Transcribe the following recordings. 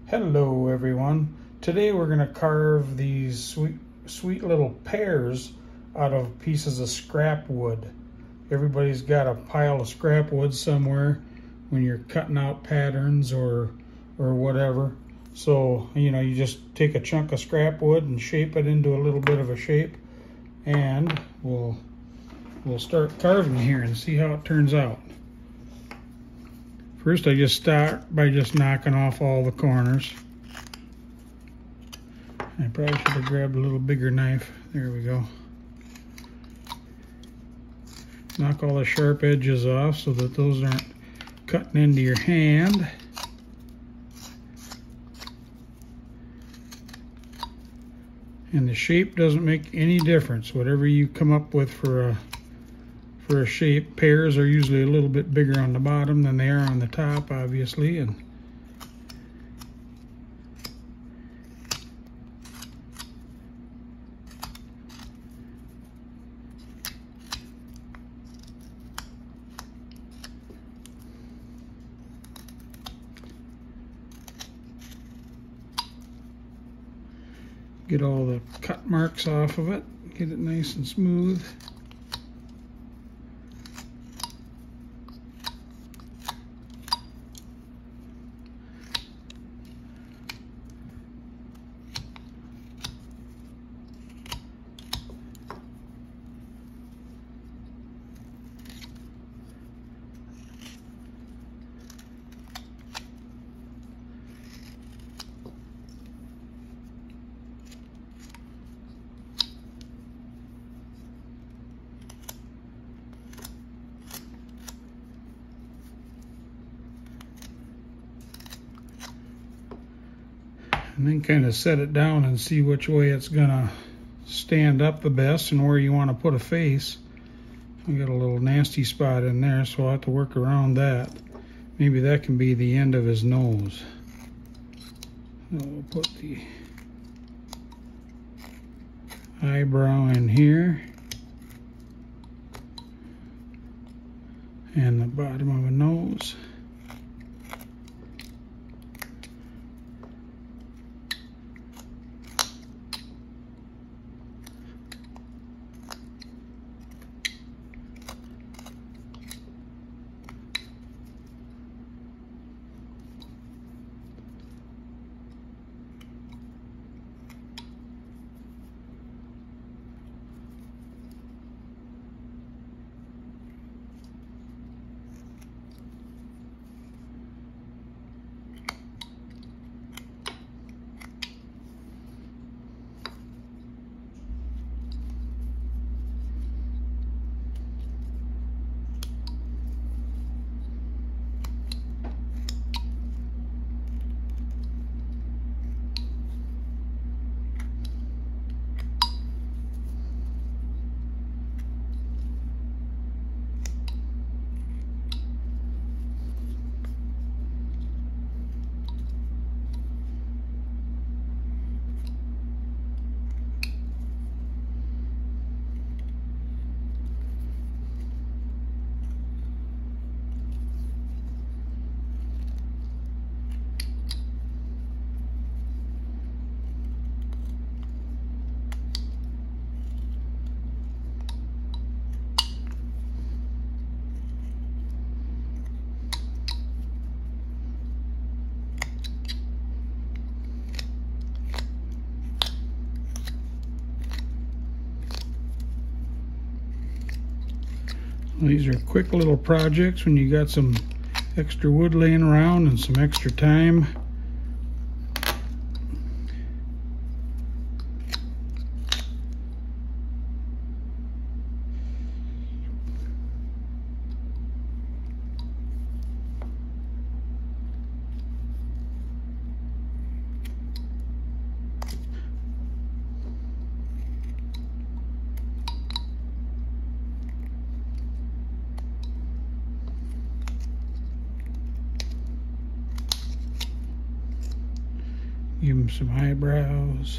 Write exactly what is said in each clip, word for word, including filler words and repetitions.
Hello everyone. Today we're going to carve these sweet sweet little pears out of pieces of scrap wood. Everybody's got a pile of scrap wood somewhere when you're cutting out patterns or or whatever. So, you know, you just take a chunk of scrap wood and shape it into a little bit of a shape, and we'll we'll start carving here and see how it turns out. First, I just start by just knocking off all the corners. I probably should have grabbed a little bigger knife. There we go. Knock all the sharp edges off so that those aren't cutting into your hand. And the shape doesn't make any difference. Whatever you come up with for a For a shape, pears are usually a little bit bigger on the bottom than they are on the top, obviously, and get all the cut marks off of it, get it nice and smooth. And then kind of set it down and see which way it's gonna stand up the best and where you want to put a face. I got a little nasty spot in there, so I'll have to work around that. Maybe that can be the end of his nose. So we'll put the eyebrow in here and the bottom of a nose. These are quick little projects when you got some extra wood laying around and some extra time. Give him some eyebrows.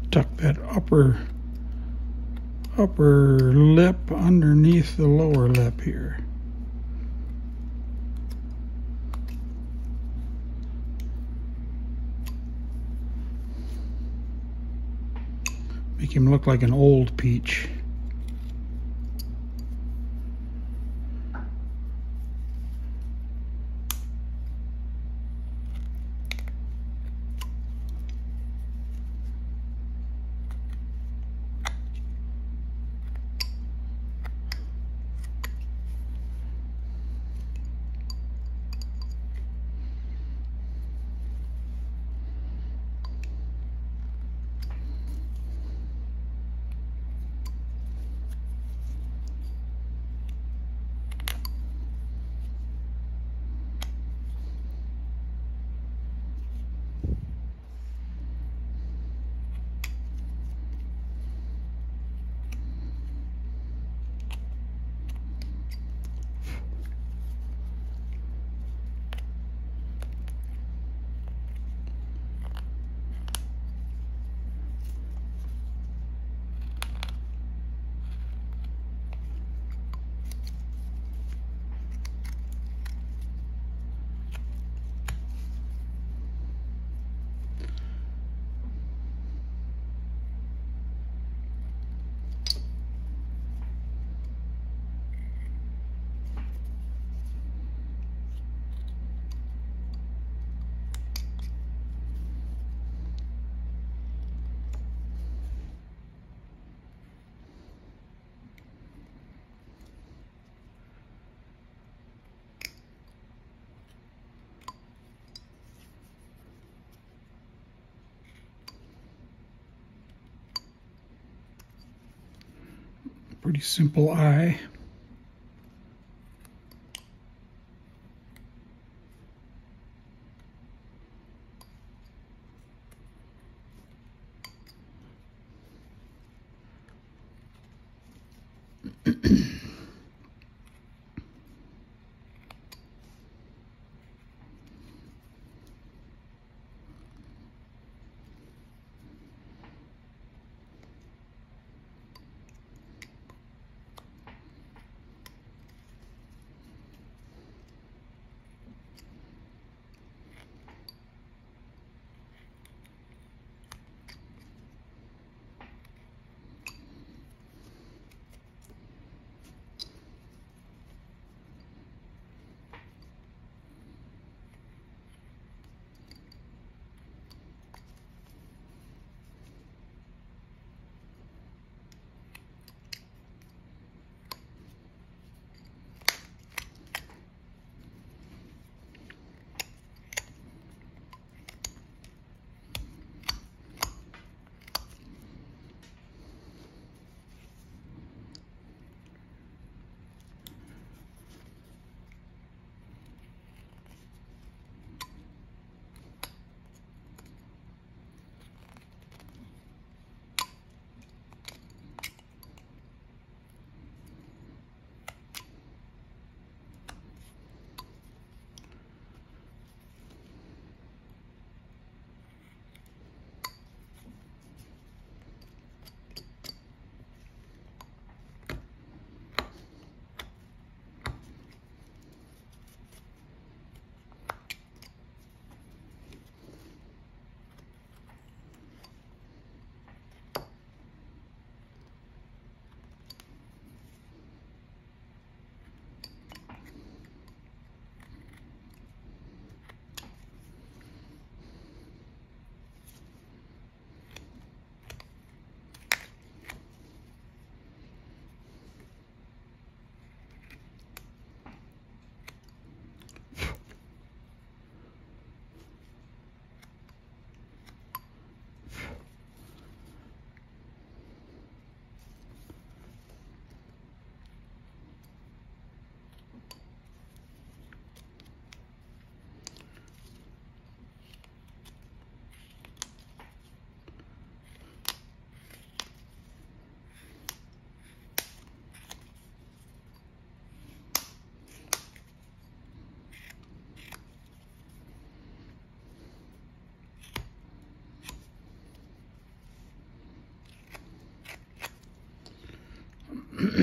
tuck that upper upper lip underneath the lower lip here. Make him look like an old peach. Pretty simple eye.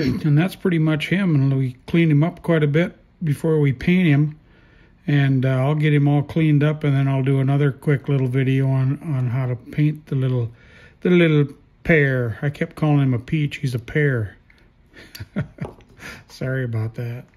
And that's pretty much him. And we cleaned him up quite a bit before we paint him. And uh, I'll get him all cleaned up, and then I'll do another quick little video on, on how to paint the little the little pear. I kept calling him a peach. He's a pear. Sorry about that.